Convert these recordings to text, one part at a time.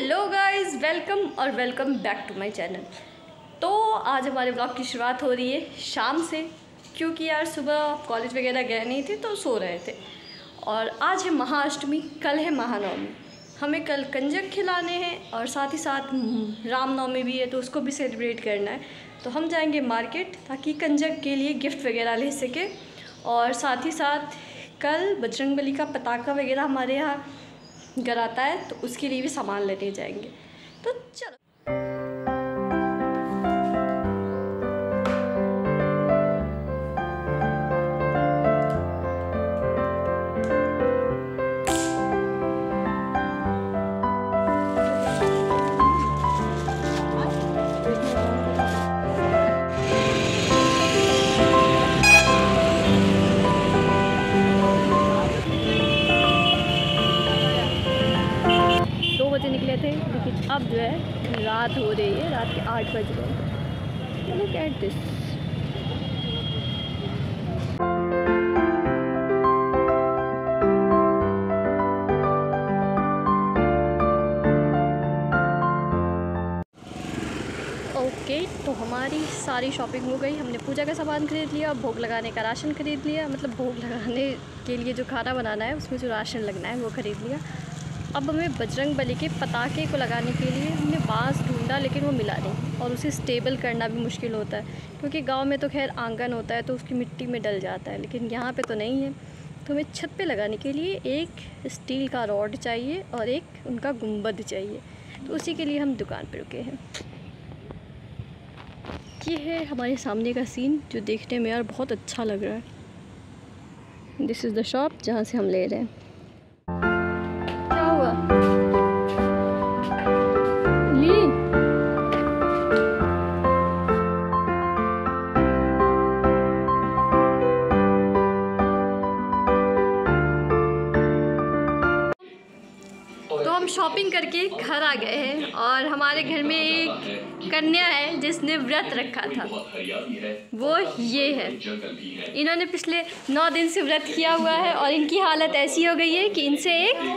Hello guys, welcome back to my channel. तो आज हमारे ब्लॉग की शुरुआत हो रही है शाम से, क्योंकि यार सुबह कॉलेज वगैरह गए नहीं थे तो सो रहे थे। और आज है महाअष्टमी, कल है महानवमी। हमें कल कंजक खिलाने हैं और साथ ही साथ रामनवमी भी है तो उसको भी सेलिब्रेट करना है। तो हम जाएंगे मार्केट ताकि कंजक के लिए गिफ्ट वगैरह ले सके। और साथ ही साथ कल बजरंगबली का पताका वगैरह हमारे यहाँ घर आता है तो उसके लिए भी सामान लेने जाएंगे। तो चलो। 2 बजे निकले थे लेकिन अब जो है रात हो रही है, रात के 8 बज रहे हैं। Look at this. ओके, तो हमारी सारी शॉपिंग हो गई। हमने पूजा का सामान खरीद लिया, भोग लगाने का राशन खरीद लिया, मतलब भोग लगाने के लिए जो खाना बनाना है उसमें जो राशन लगना है वो खरीद लिया। अब हमें बजरंगबली के पताके को लगाने के लिए हमने बांस ढूंढा लेकिन वो मिला नहीं, और उसे स्टेबल करना भी मुश्किल होता है क्योंकि गांव में तो खैर आंगन होता है तो उसकी मिट्टी में डल जाता है, लेकिन यहाँ पे तो नहीं है। तो हमें छत पे लगाने के लिए एक स्टील का रॉड चाहिए और एक उनका गुंबद चाहिए, तो उसी के लिए हम दुकान पर रुके हैं। ये है हमारे सामने का सीन जो देखने में यार बहुत अच्छा लग रहा है। दिस इज़ द शॉप जहाँ से हम ले रहे हैं। क्या हुआ ली? तो हम शॉपिंग करके घर आ गए हैं और हमारे घर में एक कन्या है जिसने व्रत रखा था, वो ये है। इन्होंने पिछले 9 दिन से व्रत किया हुआ है और इनकी हालत ऐसी हो गई है कि इनसे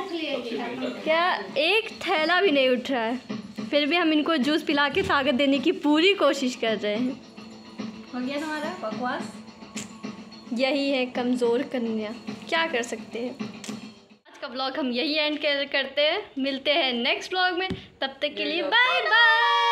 एक थैला भी नहीं उठ रहा है। फिर भी हम इनको जूस पिला के ताकत देने की पूरी कोशिश कर रहे हैं। हो गया तुम्हारा बकवास। यही है कमज़ोर कन्या, क्या कर सकते हैं। आज का ब्लॉग हम यही एंड करते हैं। मिलते हैं नेक्स्ट ब्लॉग में, तब तक के लिए बाय बाय।